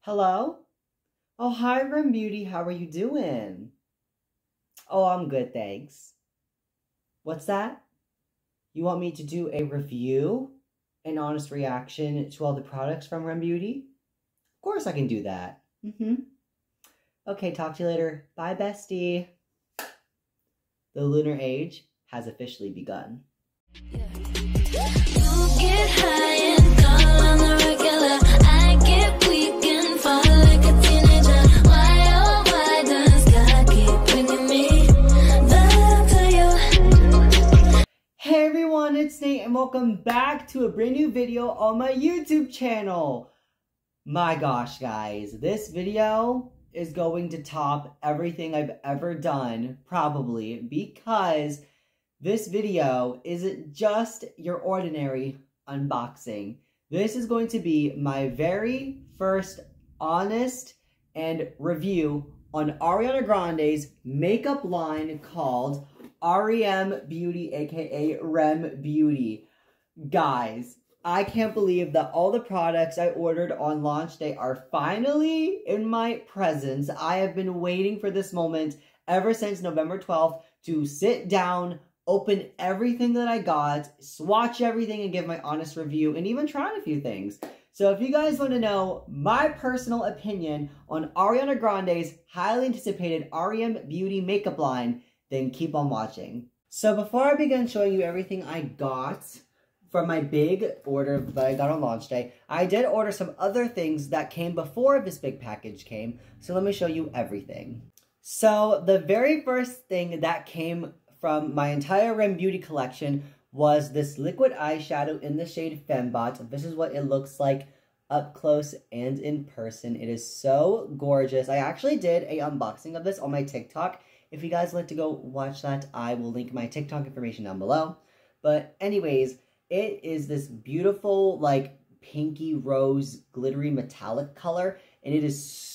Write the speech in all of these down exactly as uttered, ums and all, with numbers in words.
Hello? Oh, hi, r e m Beauty. How are you doing? Oh, I'm good, thanks. What's that? You want me to do a review? An honest reaction to all the products from r e m Beauty? Of course I can do that. Mm-hmm. Okay, talk to you later. Bye, bestie. The lunar age has officially begun. Yeah. You get high and call on the regular. I get weak and fall like a teenager. Why, oh, why does God keep bringing me back to you? Hey everyone, it's Nate and welcome back to a brand new video on my YouTube channel. My gosh, guys, this video is going to top everything I've ever done, probably, because this video isn't just your ordinary unboxing. This is going to be my very first honest and review on Ariana Grande's makeup line called R E M Beauty, aka r e m Beauty. Guys, I can't believe that all the products I ordered on launch day are finally in my presence. I have been waiting for this moment ever since November twelfth to sit down, open everything that I got, swatch everything, and give my honest review, and even try a few things. So if you guys want to know my personal opinion on Ariana Grande's highly anticipated R E M Beauty makeup line, then keep on watching. So before I begin showing you everything I got from my big order that I got on launch day, I did order some other things that came before this big package came, so let me show you everything. So the very first thing that came from my entire r e m Beauty collection was this liquid eyeshadow in the shade Fembot. This is what it looks like up close and in person. It is so gorgeous. I actually did a unboxing of this on my TikTok. If you guys like to go watch that, I will link my TikTok information down below. But anyways, it is this beautiful, like, pinky rose glittery metallic color, and it is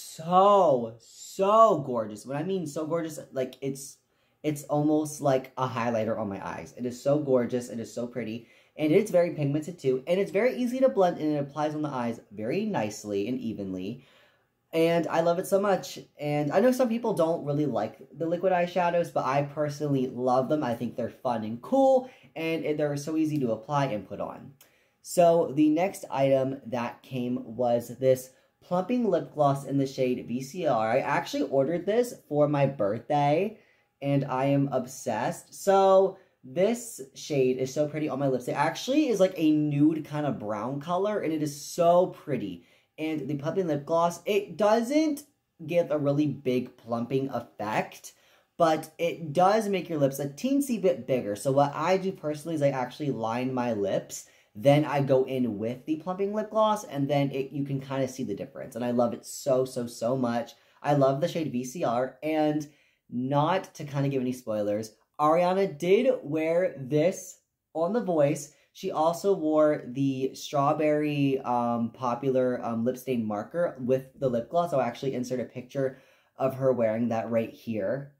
so, so gorgeous. When I mean so gorgeous, like, it's it's almost like a highlighter on my eyes. It is so gorgeous, it is so pretty, and it's very pigmented too, and it's very easy to blend, and it applies on the eyes very nicely and evenly. And I love it so much. And I know some people don't really like the liquid eyeshadows, but I personally love them. I think they're fun and cool, and they're so easy to apply and put on. So the next item that came was this plumping lip gloss in the shade V C R. I actually ordered this for my birthday, and I am obsessed. So this shade is so pretty on my lips. It actually is like a nude kind of brown color, and it is so pretty. And the plumping lip gloss, it doesn't give a really big plumping effect, but it does make your lips a teensy bit bigger. So what I do personally is I actually line my lips, then I go in with the plumping lip gloss, and then it you can kind of see the difference. And I love it so, so, so much. I love the shade V C R, and not to kind of give any spoilers, Ariana did wear this on The Voice. She also wore the strawberry um, popular um, lip stain marker with the lip gloss. I'll actually insert a picture of her wearing that right here.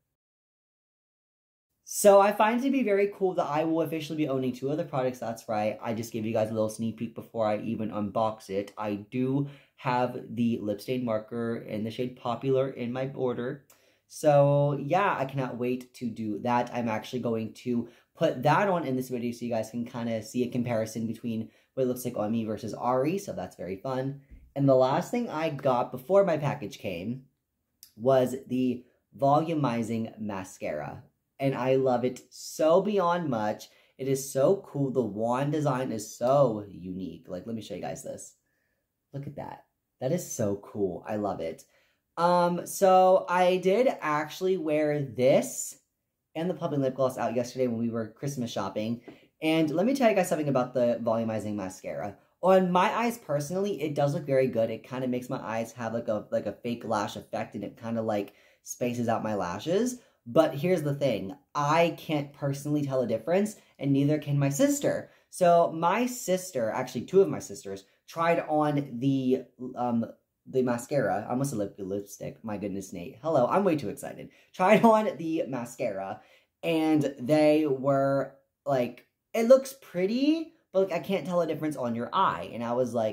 So I find it to be very cool that I will officially be owning two other products. That's right. I just gave you guys a little sneak peek before I even unbox it. I do have the lip stain marker in the shade Popular in my order. So yeah, I cannot wait to do that. I'm actually going to put that on in this video so you guys can kind of see a comparison between what it looks like on me versus Ari, so that's very fun. And the last thing I got before my package came was the volumizing mascara, and I love it so beyond much. It is so cool. The wand design is so unique. Like, let me show you guys this. Look at that. That is so cool. I love it. Um, so I did actually wear this and the plumping lip gloss out yesterday when we were Christmas shopping. And let me tell you guys something about the volumizing mascara. On my eyes personally, it does look very good. It kind of makes my eyes have like a like a fake lash effect, and it kind of like spaces out my lashes. But here's the thing. I can't personally tell a difference, and neither can my sister. So my sister, actually two of my sisters, tried on the um the mascara. I almost said lip lipstick. My goodness, Nate. Hello, I'm way too excited. Tried on the mascara, and they were like, it looks pretty, but like I can't tell a difference on your eye. And I was like,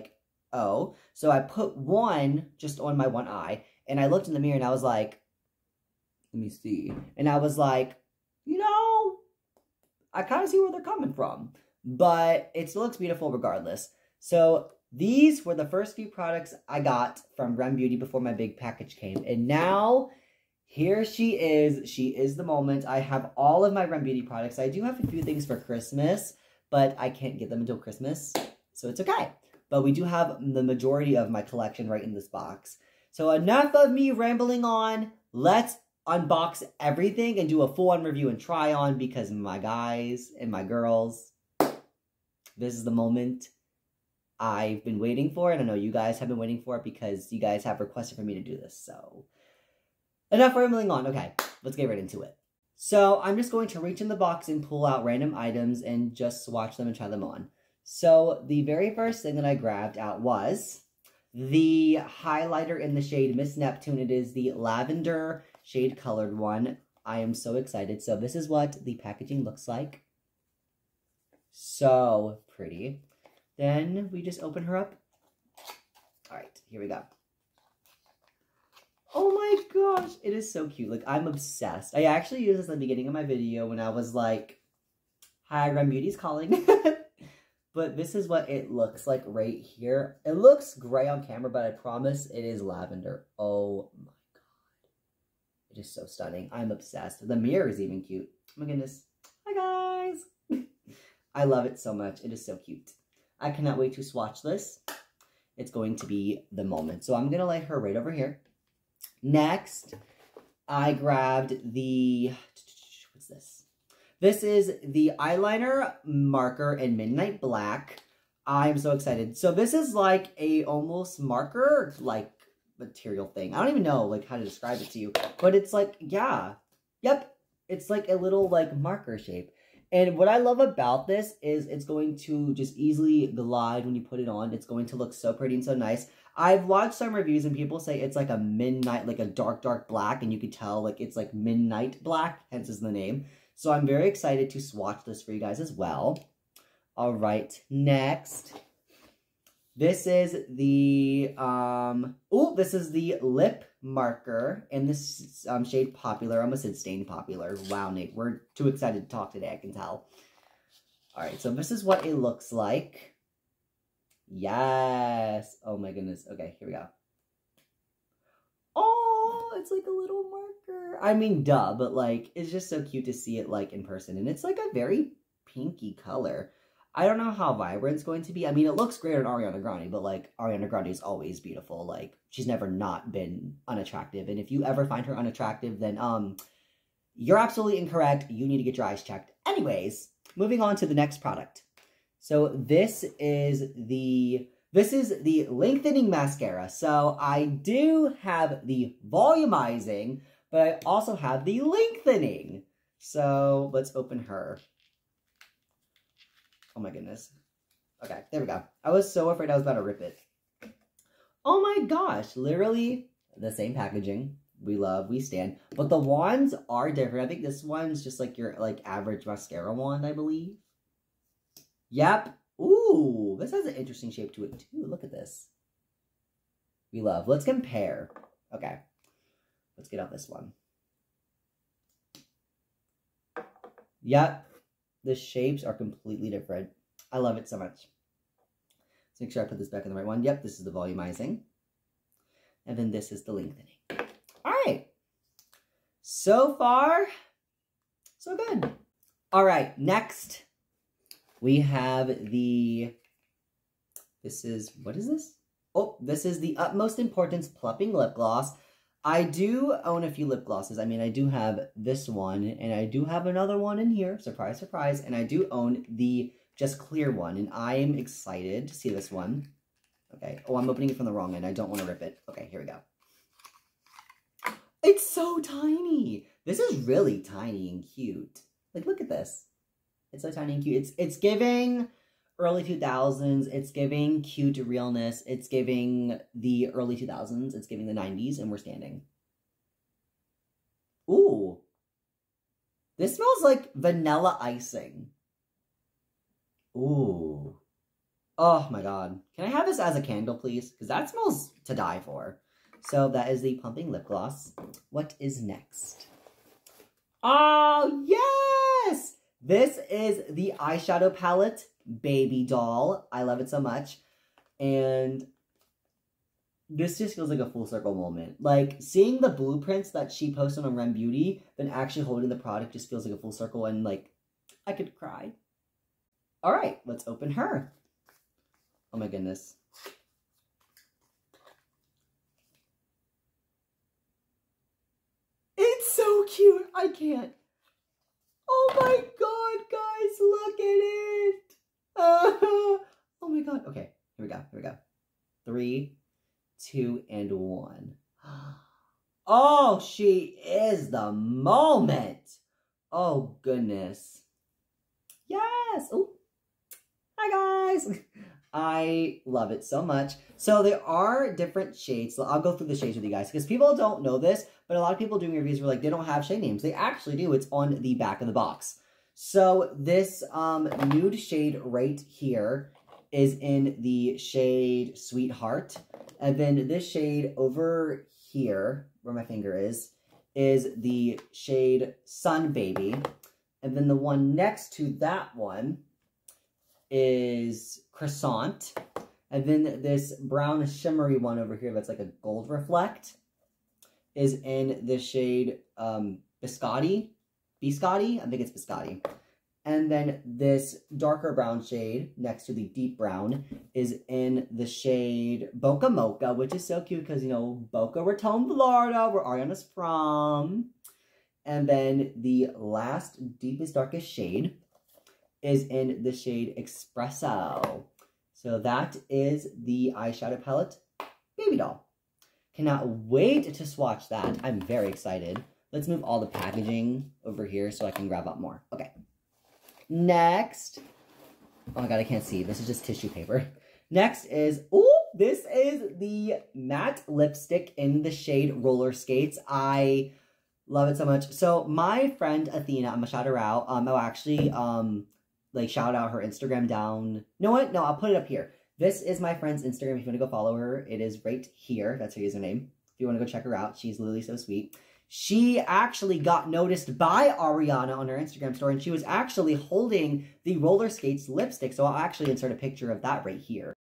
O. So I put one just on my one eye, and I looked in the mirror and I was like, let me see. And I was like, you know, I kind of see where they're coming from, but it still looks beautiful regardless. So these were the first few products I got from r e m Beauty before my big package came. And now, here she is. She is the moment. I have all of my r e m Beauty products. I do have a few things for Christmas, but I can't get them until Christmas, so it's okay. But we do have the majority of my collection right in this box. So enough of me rambling on. Let's unbox everything and do a full-on review and try on, because my guys and my girls, this is the moment I've been waiting for, and I know you guys have been waiting for it because you guys have requested for me to do this. So enough rambling on. Okay, let's get right into it. So I'm just going to reach in the box and pull out random items and just swatch them and try them on. So the very first thing that I grabbed out was the highlighter in the shade Miss Neptune. It is the lavender shade colored one. I am so excited. So this is what the packaging looks like. So pretty. Then we just open her up. All right, here we go. Oh my gosh, it is so cute. Like, I'm obsessed. I actually used this in the beginning of my video when I was like, hi, r e m Beauty's calling. But this is what it looks like right here. It looks gray on camera, but I promise it is lavender. Oh my god. It is so stunning. I'm obsessed. The mirror is even cute. Oh my goodness. Hi guys. I love it so much. It is so cute. I cannot wait to swatch this. It's going to be the moment. So I'm going to lay her right over here. Next, I grabbed the, what's this? This is the eyeliner marker in Midnight Black. I'm so excited. So this is like a almost marker, like material thing. I don't even know like how to describe it to you, but it's like, yeah, yep. It's like a little like marker shape. And what I love about this is it's going to just easily glide when you put it on. It's going to look so pretty and so nice. I've watched some reviews and people say it's like a midnight, like a dark, dark black. And you could tell like it's like midnight black, hence is the name. So I'm very excited to swatch this for you guys as well. All right, next. This is the, um, oh, this is the lip marker in this um, shade Popular. I almost said Stain Popular. Wow, Nate, we're too excited to talk today, I can tell. All right, so this is what it looks like. Yes. Oh my goodness. Okay, here we go. Oh, it's like a little marker. I mean, duh, but like, it's just so cute to see it like in person. And it's like a very pinky color. I don't know how vibrant it's going to be. I mean, it looks great on Ariana Grande, but like, Ariana Grande is always beautiful. Like, she's never not been unattractive. And if you ever find her unattractive, then um, you're absolutely incorrect. You need to get your eyes checked. Anyways, moving on to the next product. So this is the, this is the lengthening mascara. So I do have the volumizing, but I also have the lengthening. So let's open her. Oh my goodness. Okay, there we go. I was so afraid I was about to rip it. Oh my gosh, literally the same packaging. We love, we stand. But the wands are different. I think this one's just like your like average mascara wand, I believe. Yep. Ooh, this has an interesting shape to it too. Look at this. We love. Let's compare. Okay. Let's get out this one. Yep. The shapes are completely different. I love it so much. Let's make sure I put this back in the right one. Yep, this is the volumizing. And then this is the lengthening. All right. So far, so good. All right, next we have the, this is, what is this? Oh, this is the Utmost Importance Plumping Lip Gloss. I do own a few lip glosses. I mean, I do have this one, and I do have another one in here. Surprise, surprise. And I do own the Just Clear one, and I am excited to see this one. Okay. Oh, I'm opening it from the wrong end. I don't want to rip it. Okay, here we go. It's so tiny. This is really tiny and cute. Like, look at this. It's so tiny and cute. It's, it's giving early two thousands. It's giving cute realness. It's giving the early two thousands. It's giving the nineties, and we're standing. Ooh. This smells like vanilla icing. Ooh. Oh my god. Can I have this as a candle, please? Because that smells to die for. So that is the Pumping Lip Gloss. What is next? Oh, yes! This is the eyeshadow palette, Baby Doll. I love it so much. And this just feels like a full circle moment. Like, seeing the blueprints that she posted on r e m Beauty, then actually holding the product just feels like a full circle. And, like, I could cry. All right, let's open her. Oh, my goodness. It's so cute. I can't. Oh my god, guys, look at it. Uh, oh my god. Okay, here we go. Here we go. Three, two, and one. Oh, she is the moment. Oh, goodness. Yes. Oh, hi, guys. I love it so much. So there are different shades. So I'll go through the shades with you guys because people don't know this, but a lot of people doing reviews were like, they don't have shade names. They actually do. It's on the back of the box. So this um, nude shade right here is in the shade Sweetheart. And then this shade over here, where my finger is, is the shade Sun Baby. And then the one next to that one is Croissant. And then this brown shimmery one over here that's like a gold reflect is in the shade um, Biscotti. Biscotti? I think it's Biscotti. And then this darker brown shade next to the deep brown is in the shade Boca Mocha, which is so cute because, you know, Boca Raton, Florida, where Ariana's from. And then the last deepest, darkest shade is in the shade Espresso. So that is the eyeshadow palette, Baby Doll. Cannot wait to swatch that. I'm very excited. Let's move all the packaging over here so I can grab up more. Okay. Next. Oh my god, I can't see. This is just tissue paper. Next is, oh, this is the matte lipstick in the shade Roller Skates. I love it so much. So my friend Athena, I'm gonna shout her out. Um, I'll actually, um, like, shout out her Instagram down. You know what? No, I'll put it up here. This is my friend's Instagram. If you want to go follow her, it is right here. That's her username. If you want to go check her out, she's literally so sweet. She actually got noticed by Ariana on her Instagram story, and she was actually holding the Roller Skates lipstick. So I'll actually insert a picture of that right here.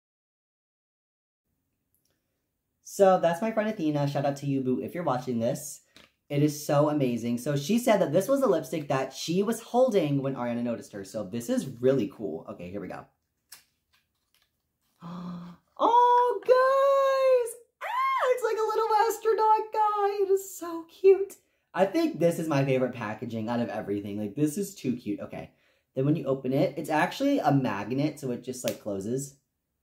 So that's my friend Athena. Shout out to you, boo, if you're watching this. It is so amazing. So she said that this was the lipstick that she was holding when Ariana noticed her. So this is really cool. Okay, here we go. Oh, guys! Ah, it's like a little astronaut guy. It is so cute. I think this is my favorite packaging out of everything. Like, this is too cute. Okay. Then when you open it, it's actually a magnet, so it just, like, closes.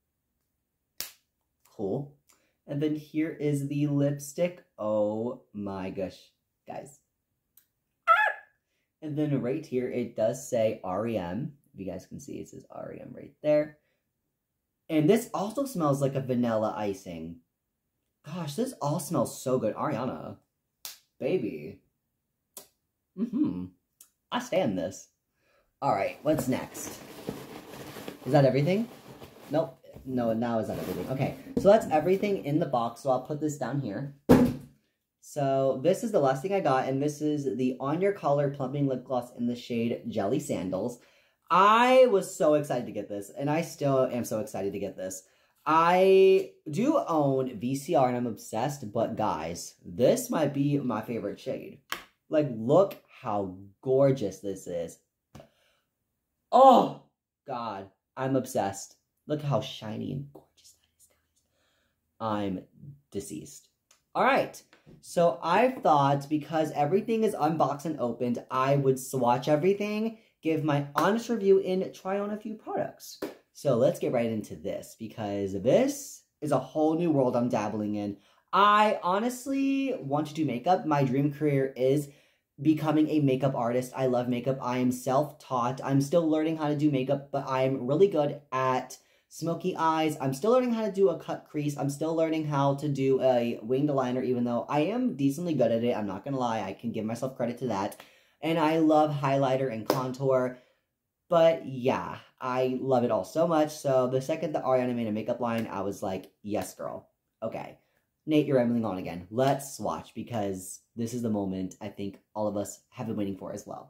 Cool. And then here is the lipstick. Oh, my gosh. Guys. Ah! And then right here, it does say R E M. If you guys can see, it says R E M right there. And this also smells like a vanilla icing. Gosh, this all smells so good. Ariana. Baby. Mm-hmm. I stand this. Alright, what's next? Is that everything? Nope. No, now is that everything. Okay, so that's everything in the box. So I'll put this down here. So this is the last thing I got, and this is the On Your Collar Plumping Lip Gloss in the shade Jelly Sandals. I was so excited to get this, and I still am so excited to get this. I do own V C R, and I'm obsessed, but guys, this might be my favorite shade. Like, look how gorgeous this is. Oh, God, I'm obsessed. Look how shiny and gorgeous that is, guys. I'm deceased. All right, so I thought because everything is unboxed and opened, I would swatch everything, give my honest review, and try on a few products. So let's get right into this because this is a whole new world I'm dabbling in. I honestly want to do makeup. My dream career is becoming a makeup artist. I love makeup. I am self-taught. I'm still learning how to do makeup, but I'm really good at smoky eyes. I'm still learning how to do a cut crease. I'm still learning how to do a winged liner, even though I am decently good at it. I'm not gonna lie. I can give myself credit to that. And I love highlighter and contour. But yeah, I love it all so much. So the second that Ariana made a makeup line, I was like, yes, girl. Okay. Nate, you're rambling on again. Let's swatch because this is the moment I think all of us have been waiting for as well.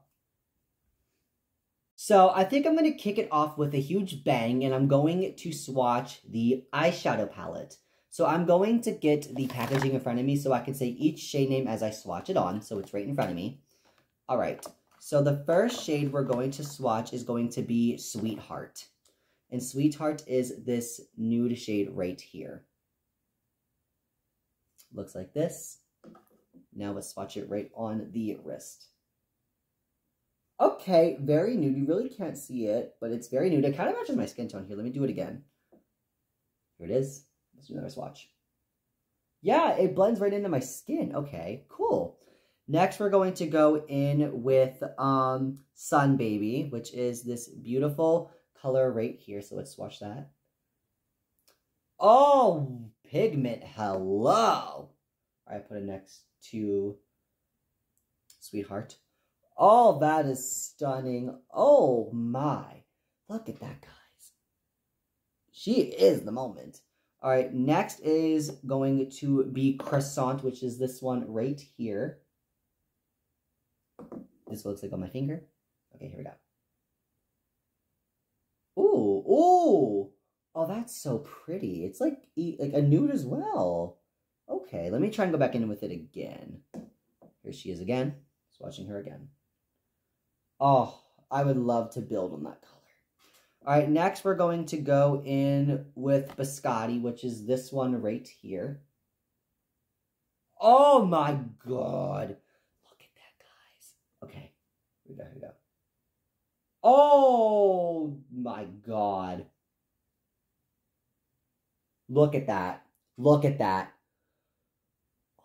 So I think I'm going to kick it off with a huge bang, and I'm going to swatch the eyeshadow palette. So I'm going to get the packaging in front of me so I can say each shade name as I swatch it on. So it's right in front of me. All right. So the first shade we're going to swatch is going to be Sweetheart. And Sweetheart is this nude shade right here. Looks like this. Now let's swatch it right on the wrist. Okay, very nude. You really can't see it, but it's very nude. It kind of matches my skin tone here. Let me do it again. Here it is. Let's do another swatch. Yeah, it blends right into my skin. Okay, cool. Next, we're going to go in with um, Sun Baby, which is this beautiful color right here. So let's swatch that. Oh, pigment, hello. I put it next to Sweetheart. Oh, that is stunning. Oh, my. Look at that, guys. She is the moment. All right, next is going to be Croissant, which is this one right here. This looks like on my finger. Okay, here we go. Ooh, ooh. Oh, that's so pretty. It's like, like a nude as well. Okay, let me try and go back in with it again. Here she is again. Swatching her again. Oh, I would love to build on that color. All right, next we're going to go in with Biscotti, which is this one right here. Oh my God. Look at that, guys. Okay, here we go, here we go. Oh my God. Look at that. Look at that. Oh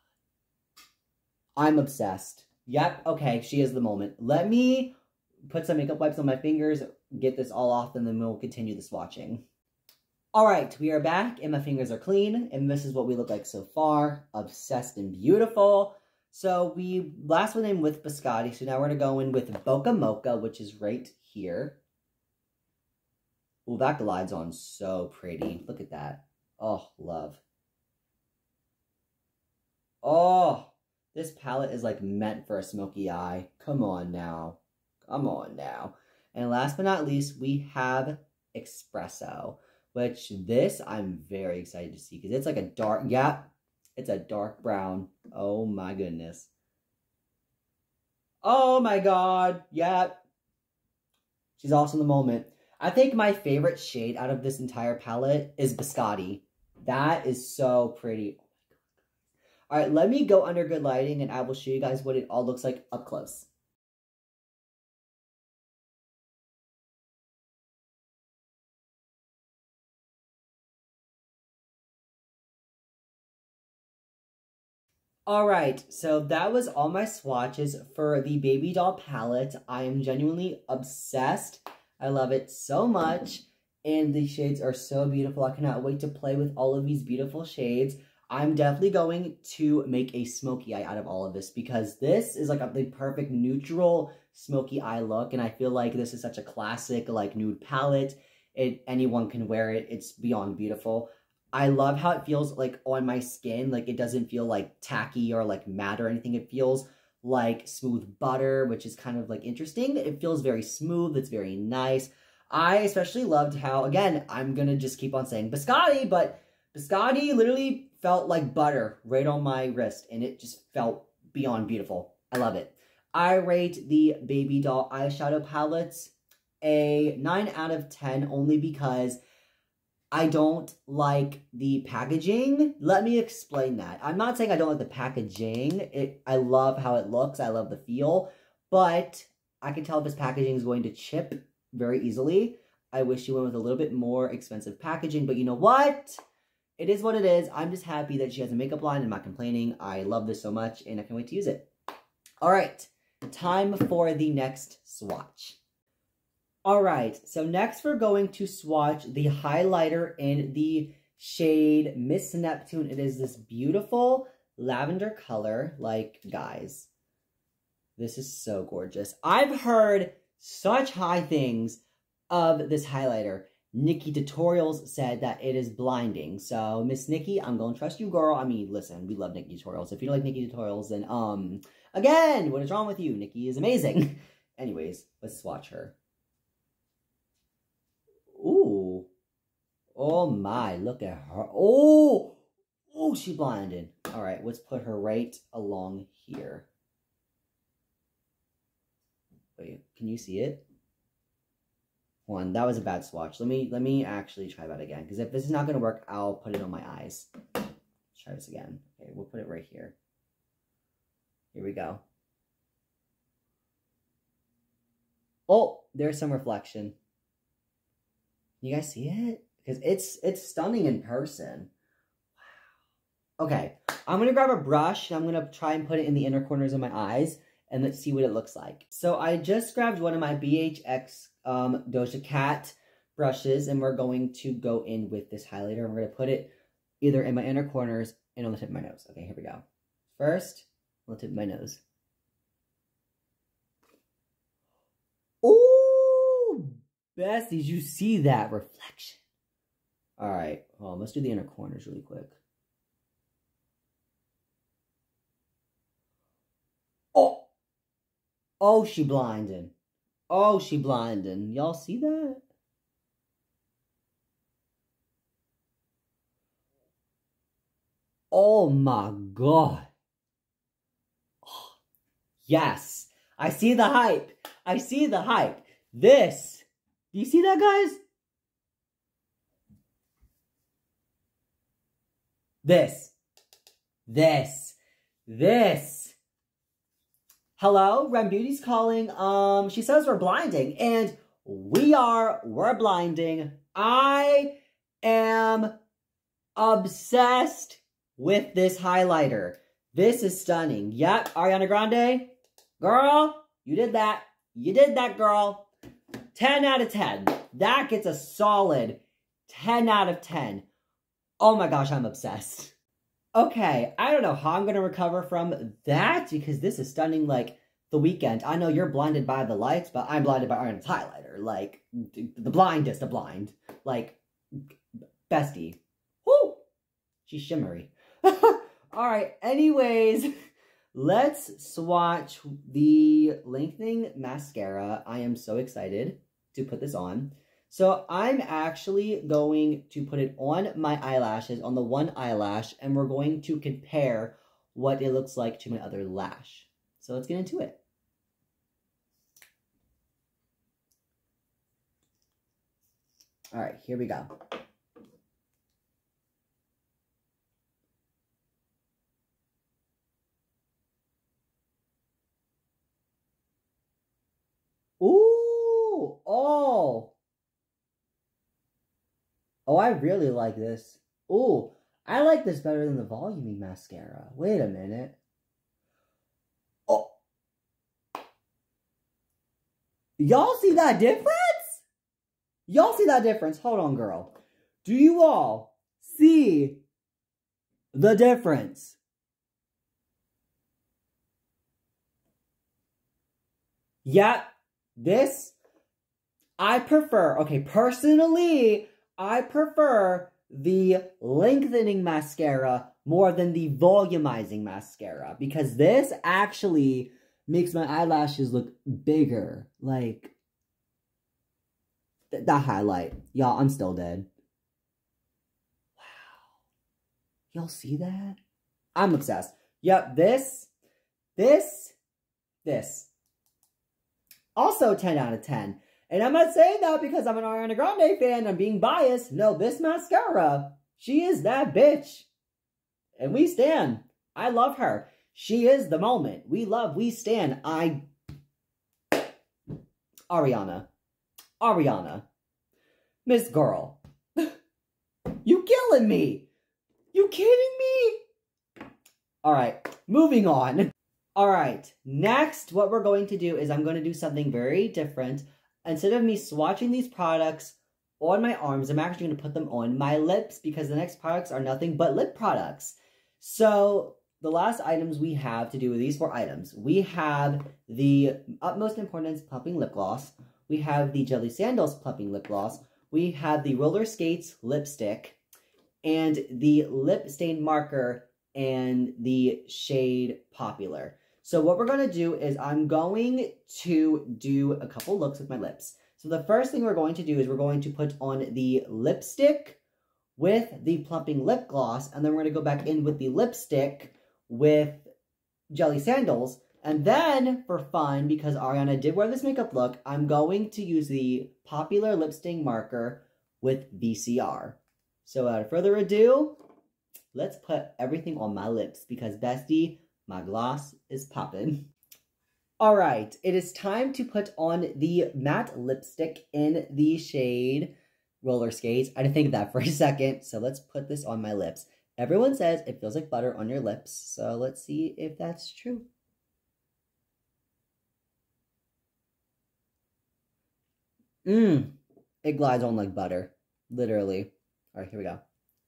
my God. I'm obsessed. Yep, okay, she is the moment. Let me put some makeup wipes on my fingers, get this all off, and then we'll continue the swatching. All right, we are back, and my fingers are clean, and this is what we look like so far. Obsessed and beautiful. So we last went in with Biscotti, so now we're going to go in with Boca Mocha, which is right here. Ooh, that glides on so pretty. Look at that. Oh, love. Oh, this palette is like meant for a smoky eye. Come on now. Come on now. And last but not least, we have Espresso, which this I'm very excited to see because it's like a dark, yeah, it's a dark brown. Oh my goodness. Oh my God. Yeah. She's also in the moment. I think my favorite shade out of this entire palette is Biscotti. That is so pretty. All right, let me go under good lighting and I will show you guys what it all looks like up close. All right, so that was all my swatches for the Baby Doll palette. I am genuinely obsessed. I love it so much, and the shades are so beautiful. I cannot wait to play with all of these beautiful shades. I'm definitely going to make a smoky eye out of all of this because this is like a, the perfect neutral smoky eye look, and I feel like this is such a classic like nude palette. It anyone can wear it. It's beyond beautiful. I love how it feels like on my skin. Like it doesn't feel like tacky or like matte or anything. It feels like smooth butter, which is kind of like interesting. It feels very smooth. It's very nice. I especially loved how, again, I'm going to just keep on saying Biscotti, but Biscotti literally felt like butter right on my wrist, and it just felt beyond beautiful. I love it. I rate the Baby Doll eyeshadow palettes a nine out of ten only because I don't like the packaging. Let me explain that. I'm not saying I don't like the packaging. It, I love how it looks. I love the feel. But I can tell this packaging is going to chip very easily. I wish you went with a little bit more expensive packaging. But you know what? It is what it is. I'm just happy that she has a makeup line. I'm not complaining. I love this so much, and I can't wait to use it. All right. Time for the next swatch. All right, so next we're going to swatch the highlighter in the shade Miss Neptune. It is this beautiful lavender color. Like, guys, this is so gorgeous. I've heard such high things of this highlighter. Nikki Tutorials said that it is blinding. So, Miss Nikki, I'm going to trust you, girl. I mean, listen, we love Nikki Tutorials. If you don't like Nikki Tutorials, then, um, again, what is wrong with you? Nikki is amazing. Anyways, let's swatch her. Ooh. Oh, my. Look at her. Oh. Oh, she blinded. All right, let's put her right along here. Wait, can you see it? One, that was a bad swatch. Let me let me actually try that again. Because if this is not going to work, I'll put it on my eyes. Let's try this again. Okay, we'll put it right here. Here we go. Oh, there's some reflection. You guys see it? Because it's it's stunning in person. Wow. Okay, I'm going to grab a brush. And I'm going to try and put it in the inner corners of my eyes. And let's see what it looks like. So I just grabbed one of my B H X um, Doja Cat brushes. And we're going to go in with this highlighter. I'm going to put it either in my inner corners and on the tip of my nose. Okay, here we go. First, on the tip of my nose. Ooh, besties, you see that reflection. All right, well, let's do the inner corners really quick. Oh, oh, she blinding. Oh, she blinding. Y'all see that? Oh my God. Oh, yes, I see the hype. I see the hype. This, do you see that, guys? This, this, this. Hello, r e m Beauty's calling. Um, she says we're blinding, and we are, we're blinding. I am obsessed with this highlighter. This is stunning. Yep, Ariana Grande, girl, you did that. You did that, girl. ten out of ten. That gets a solid ten out of ten. Oh my gosh, I'm obsessed. Okay, I don't know how I'm going to recover from that because this is stunning like The Weeknd. I know you're blinded by the lights, but I'm blinded by Ariana's highlighter. Like, the blindest of blind. Like, bestie. Woo! She's shimmery. Alright, anyways, let's swatch the lengthening mascara. I am so excited to put this on. So I'm actually going to put it on my eyelashes, on the one eyelash, and we're going to compare what it looks like to my other lash. So let's get into it. All right, here we go. Ooh, oh. Oh, I really like this. Ooh, I like this better than the voluming mascara. Wait a minute. Oh. Y'all see that difference? Y'all see that difference? Hold on, girl. Do you all see the difference? Yep, this, I prefer, okay, personally, I prefer the lengthening mascara more than the volumizing mascara because this actually makes my eyelashes look bigger. Like, th that highlight. Y'all, I'm still dead. Wow. Y'all see that? I'm obsessed. Yep, this, this, this. Also ten out of ten. And I'm not saying that because I'm an Ariana Grande fan. I'm being biased. No, this mascara, she is that bitch. And we stan. I love her. She is the moment. We love, we stan. I... Ariana. Ariana. Miss Girl. You killing me. You kidding me? Alright, moving on. Alright, next what we're going to do is I'm going to do something very different. Instead of me swatching these products on my arms, I'm actually going to put them on my lips because the next products are nothing but lip products. So, the last items we have to do with these four items. We have the utmost importance plumping lip gloss. We have the Jelly Sandals plumping lip gloss. We have the Roller Skates lipstick. And the lip stain marker and the shade Popular. So what we're going to do is I'm going to do a couple looks with my lips. So the first thing we're going to do is we're going to put on the lipstick with the plumping lip gloss, and then we're going to go back in with the lipstick with Jelly Sandals. And then, for fun, because Ariana did wear this makeup look, I'm going to use the Popular lip stain marker with V C R. So without further ado, let's put everything on my lips because, bestie, my gloss is popping. Alright, it is time to put on the matte lipstick in the shade Roller Skates. I didn't think of that for a second, so let's put this on my lips. Everyone says it feels like butter on your lips, so let's see if that's true. Mmm, it glides on like butter, literally. All right, here we go.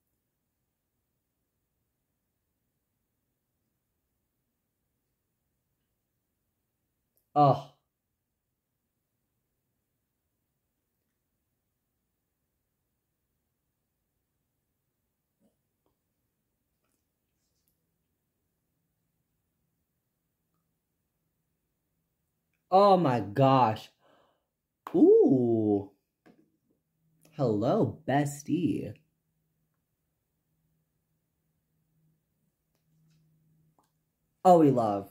Oh. Oh my gosh. Ooh. Hello, bestie. Oh, we love.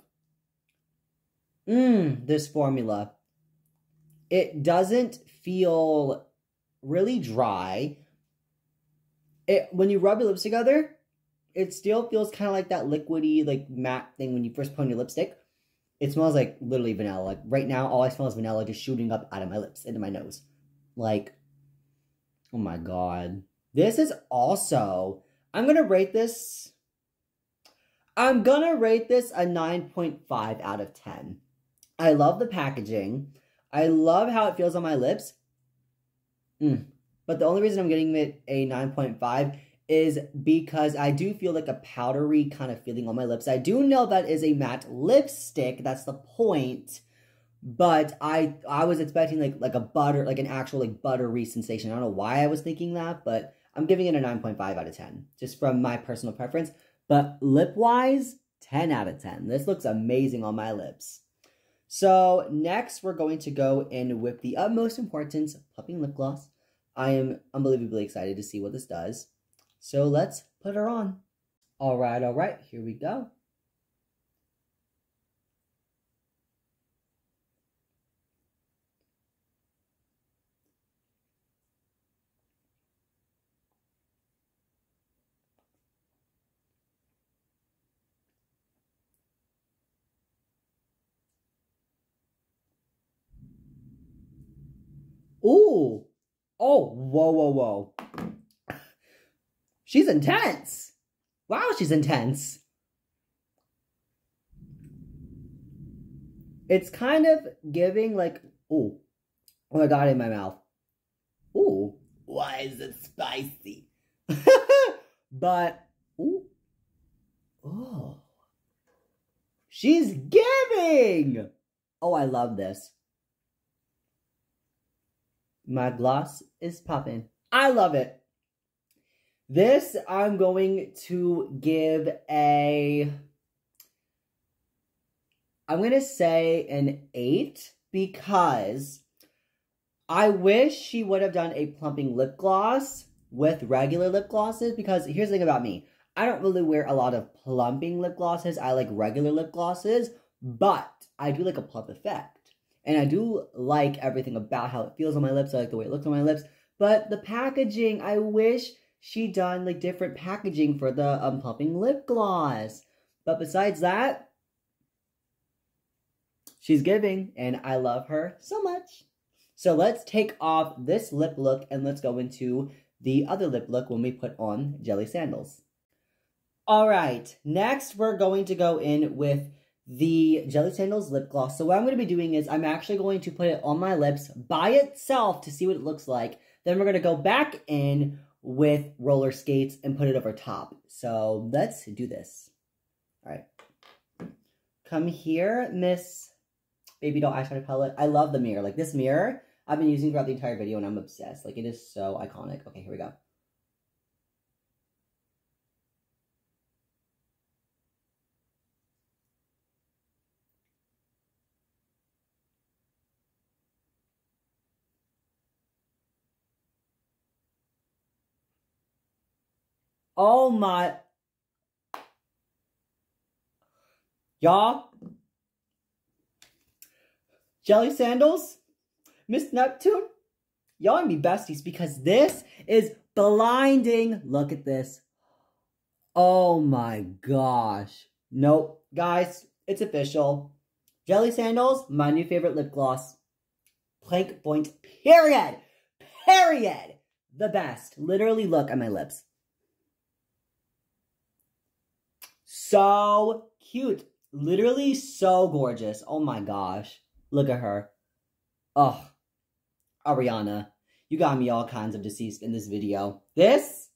Mmm, this formula. It doesn't feel really dry. It when you rub your lips together, it still feels kind of like that liquidy, like matte thing when you first put on your lipstick. It smells like literally vanilla. Like right now, all I smell is vanilla just shooting up out of my lips, into my nose. Like, oh my god. This is also, I'm going to rate this, I'm going to rate this a nine point five out of ten. I love the packaging. I love how it feels on my lips. Mm. But the only reason I'm getting it a nine point five is because I do feel like a powdery kind of feeling on my lips. I do know that is a matte lipstick. That's the point. But I I was expecting like like a butter, like an actual like buttery sensation. I don't know why I was thinking that, but I'm giving it a nine point five out of ten. Just from my personal preference. But lip-wise, ten out of ten. This looks amazing on my lips. So next, we're going to go in with the utmost importance, plumping lip gloss. I am unbelievably excited to see what this does. So let's put her on. All right, all right, here we go. Ooh. Oh, whoa, whoa, whoa. She's intense. Wow, she's intense. It's kind of giving like, ooh. Oh, I got it in my mouth. Ooh. Why is it spicy? But, ooh. Oh. She's giving. Oh, I love this. My gloss is popping. I love it. This I'm going to give a, I'm going to say an eight because I wish she would have done a plumping lip gloss with regular lip glosses because here's the thing about me. I don't really wear a lot of plumping lip glosses. I like regular lip glosses, but I do like a plump effect. And I do like everything about how it feels on my lips. I like the way it looks on my lips. But the packaging, I wish she done like different packaging for the um, plumping lip gloss. But besides that, she's giving. And I love her so much. So let's take off this lip look and let's go into the other lip look when we put on Jelly Sandals. Alright, next we're going to go in with the Jelly Sandals lip gloss. So what I'm going to be doing is I'm actually going to put it on my lips by itself to see what it looks like. Then we're going to go back in with Roller Skates and put it over top. So let's do this. All right. Come here, Miss Baby Doll Eyeshadow Palette. I love the mirror. Like, this mirror, I've been using throughout the entire video, and I'm obsessed. Like, it is so iconic. Okay, here we go. Oh my... Y'all? Jelly Sandals? Miss Neptune? Y'all and me besties because this is blinding. Look at this. Oh my gosh. Nope. Guys, it's official. Jelly Sandals, my new favorite lip gloss. Plank point, period. Period. The best. Literally look at my lips. So cute. Literally so gorgeous. Oh my gosh. Look at her. Oh, Ariana, you got me all kinds of deceased in this video. This,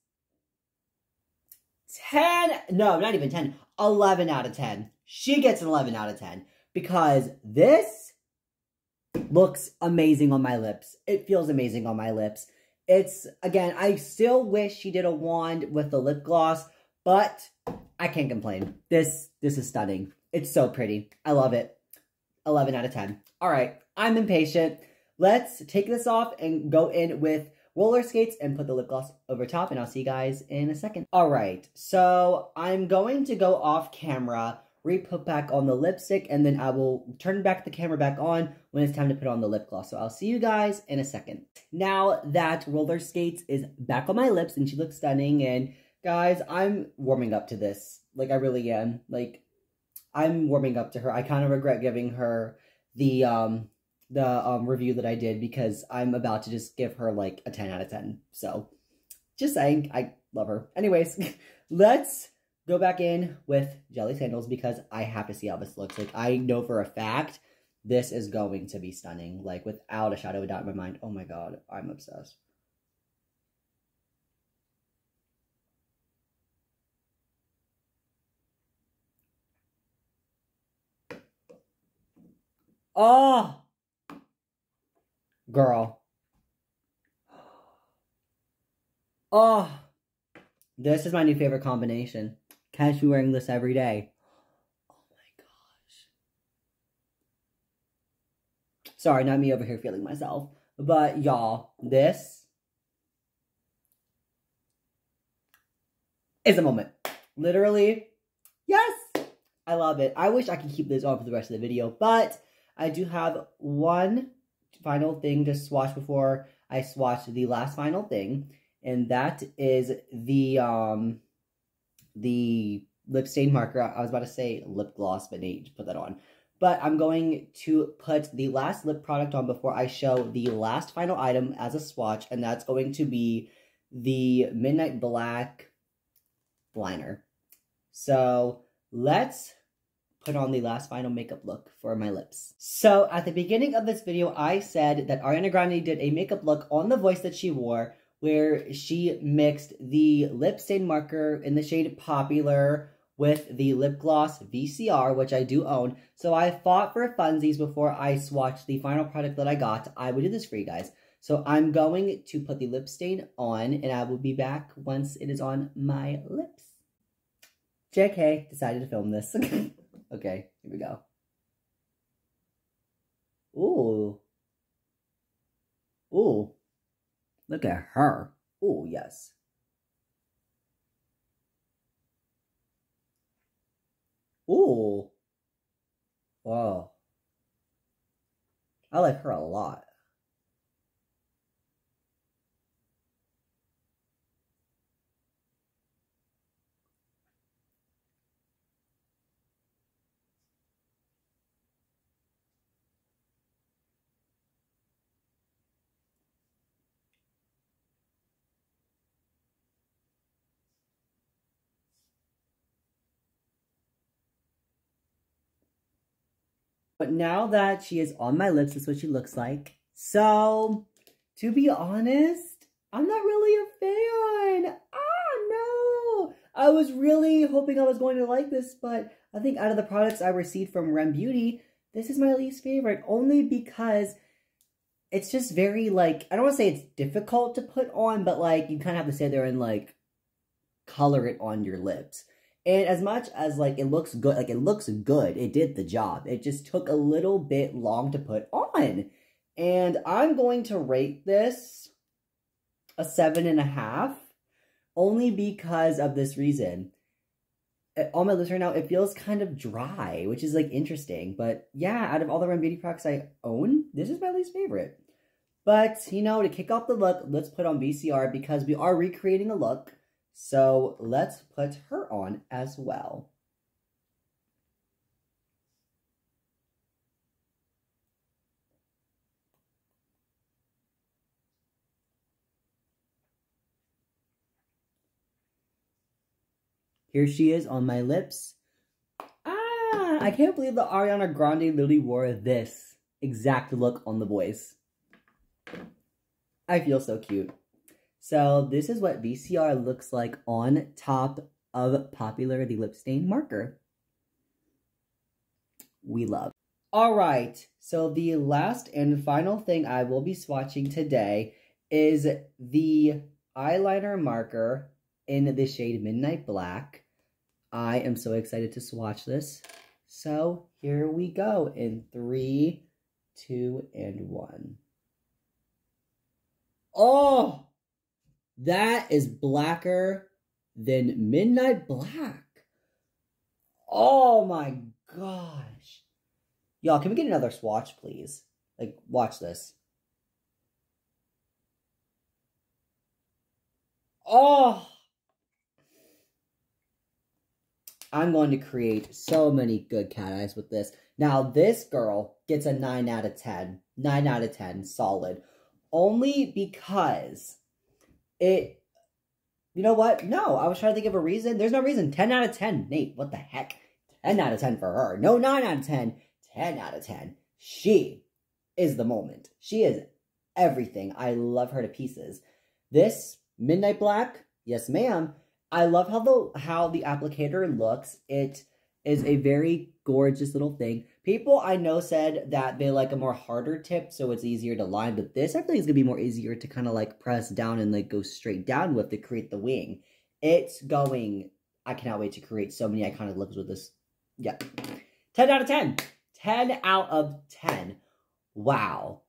ten, no, not even ten, eleven out of ten. She gets an eleven out of ten because this looks amazing on my lips. It feels amazing on my lips. It's, again, I still wish she did a wand with the lip gloss, but I can't complain. This, this is stunning. It's so pretty. I love it. eleven out of ten. All right, I'm impatient. Let's take this off and go in with roller skates and put the lip gloss over top, and I'll see you guys in a second. All right, so I'm going to go off camera, re-put back on the lipstick, and then I will turn back the camera back on when it's time to put on the lip gloss. So I'll see you guys in a second. Now that roller skates is back on my lips and she looks stunning, and guys, I'm warming up to this. Like, I really am. Like, I'm warming up to her. I kind of regret giving her the um the um review that I did because I'm about to just give her like a ten out of ten. So, just saying, I love her. Anyways, let's go back in with Jelly Sandals because I have to see how this looks. Like, I know for a fact this is going to be stunning. Like, without a shadow of a doubt in my mind. Oh my god, I'm obsessed. Oh, girl. Oh, this is my new favorite combination. Catch me wearing this every day. Oh my gosh. Sorry, not me over here feeling myself. But y'all, this is a moment. Literally, yes. I love it. I wish I could keep this on for the rest of the video, but I do have one final thing to swatch before I swatch the last final thing, and that is the um the lip stain marker. I was about to say lip gloss, but need to put that on. But I'm going to put the last lip product on before I show the last final item as a swatch, and that's going to be the Midnight Black liner. So let's put on the last final makeup look for my lips. So at the beginning of this video, I said that Ariana Grande did a makeup look on the voice that she wore, where she mixed the lip stain marker in the shade Popular with the lip gloss V C R, which I do own. So I fought for funsies before I swatched the final product that I got. I would do this for you guys. So I'm going to put the lip stain on, and I will be back once it is on my lips. J K decided to film this. Okay, here we go. Ooh. Ooh. Look at her. Ooh, yes. Ooh. Wow. I like her a lot. But now that she is on my lips, this is what she looks like. So, to be honest, I'm not really a fan. Ah, no. I was really hoping I was going to like this, but I think out of the products I received from r e m Beauty, this is my least favorite, only because it's just very, like, I don't want to say it's difficult to put on, but, like, you kind of have to sit there and, like, color it on your lips. And as much as, like, it looks good, like, it looks good, it did the job. It just took a little bit long to put on. And I'm going to rate this a seven and a half, only because of this reason. On my lips right now, it feels kind of dry, which is, like, interesting. But, yeah, out of all the r e m Beauty products I own, this is my least favorite. But, you know, to kick off the look, let's put on V C R because we are recreating a look. So, let's put her on as well. Here she is on my lips. Ah, I can't believe that Ariana Grande literally wore this exact look on the voice. I feel so cute. So this is what V C R looks like on top of Popular, the lip stain marker. We love. All right, so the last and final thing I will be swatching today is the eyeliner marker in the shade Midnight Black. I am so excited to swatch this. So here we go in three, two, and one. Oh, that is blacker than Midnight Black. Oh my gosh. Y'all, can we get another swatch, please? Like, watch this. Oh, I'm going to create so many good cat eyes with this. Now, this girl gets a nine out of ten. nine out of ten, solid. Only because it, you know what? No, I was trying to think of a reason. There's no reason. ten out of ten. Nate, what the heck? ten out of ten for her. No, nine out of ten. ten out of ten. She is the moment. She is everything. I love her to pieces. This Midnight Black, yes ma'am. I love how the how the applicator looks. It is a very gorgeous little thing. People I know said that they like a more harder tip, so it's easier to line, but this I think is going to be more easier to kind of like press down and like go straight down with to create the wing. It's going, I cannot wait to create so many iconic looks with this. Yeah. ten out of ten. ten out of ten. Wow.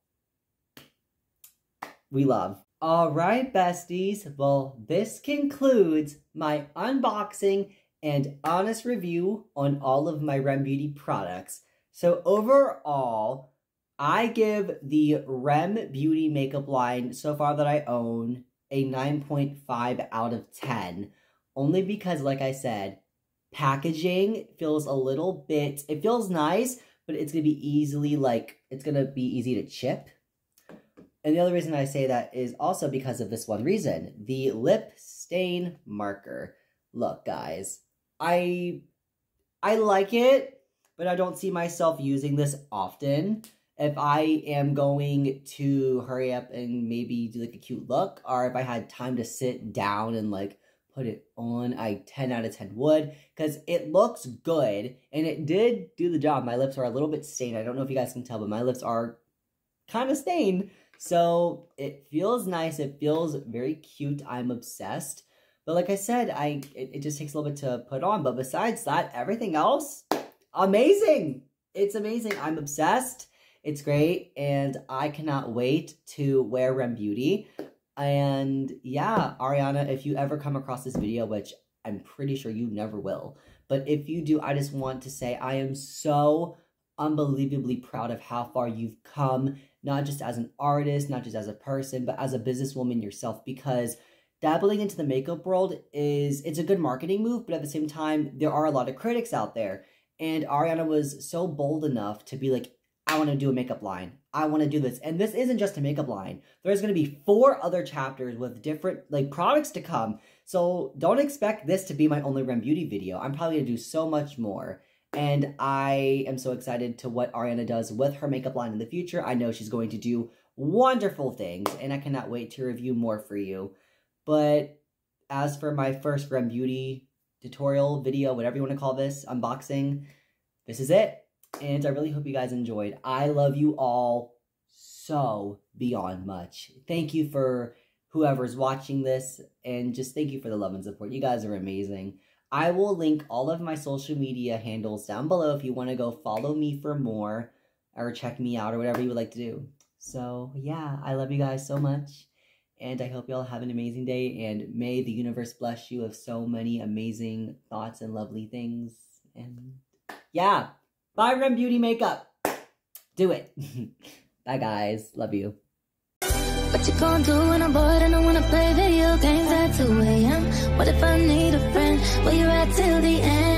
We love. Alright, besties. Well, this concludes my unboxing and honest review on all of my r e m Beauty products. So overall, I give the r e m Beauty makeup line so far that I own a nine point five out of ten. Only because, like I said, packaging feels a little bit, it feels nice, but it's going to be easily, like, it's going to be easy to chip. And the other reason I say that is also because of this one reason. The lip stain marker. Look, guys. I I like it, but I don't see myself using this often. If I am going to hurry up and maybe do like a cute look, or if I had time to sit down and like put it on, I ten out of ten would, because it looks good, and it did do the job. My lips are a little bit stained. I don't know if you guys can tell, but my lips are kind of stained. So it feels nice. It feels very cute. I'm obsessed. But like I said, I it, it just takes a little bit to put on. But besides that, everything else, amazing. It's amazing. I'm obsessed. It's great. And I cannot wait to wear r e m Beauty. And yeah, Ariana, if you ever come across this video, which I'm pretty sure you never will, but if you do, I just want to say I am so unbelievably proud of how far you've come. Not just as an artist, not just as a person, but as a businesswoman yourself, because dabbling into the makeup world is, it's a good marketing move, but at the same time, there are a lot of critics out there. And Ariana was so bold enough to be like, I want to do a makeup line. I want to do this. And this isn't just a makeup line. There's going to be four other chapters with different like products to come. So don't expect this to be my only r e m Beauty video. I'm probably going to do so much more. And I am so excited to what Ariana does with her makeup line in the future. I know she's going to do wonderful things, and I cannot wait to review more for you. But as for my first r e m Beauty tutorial video, whatever you want to call this, unboxing. This is it. And I really hope you guys enjoyed. I love you all so beyond much. Thank you for whoever's watching this, and just thank you for the love and support. You guys are amazing. I will link all of my social media handles down below if you want to go follow me for more or check me out or whatever you would like to do. So yeah, I love you guys so much, and I hope you all have an amazing day, and may the universe bless you with so many amazing thoughts and lovely things. And yeah, bye r e m Beauty Makeup. Do it. Bye guys, love you. What you gonna do when I'm bored and I wanna play video games at two A M? What if I need a friend? Will you ride till the end?